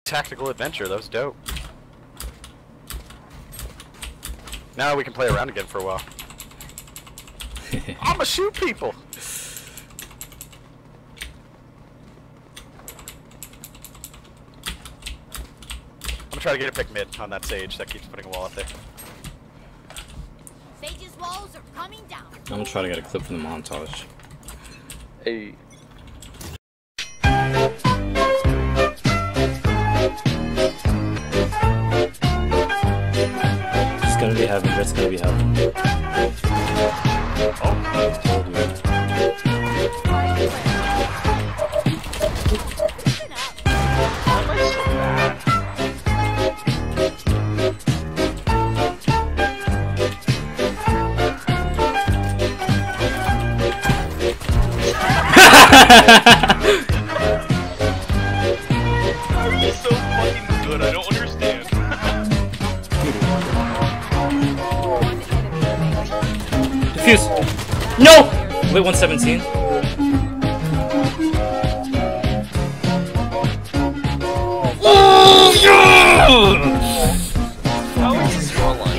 tactical adventure. That was dope. Now we can play around again for a while. I'ma shoot people! I'm gonna try to get a pick mid on that Sage that keeps putting a wall up there. Sage's walls are coming down. I'm gonna try to get a clip from the montage. Hey. It's gonna be heaven, it's gonna be heaven. Oh, told you. You're so fucking good, I don't understand. Defuse! No! Wait, 117? Oh, yeah! How is this your line?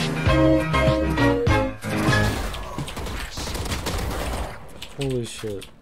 Holy shit.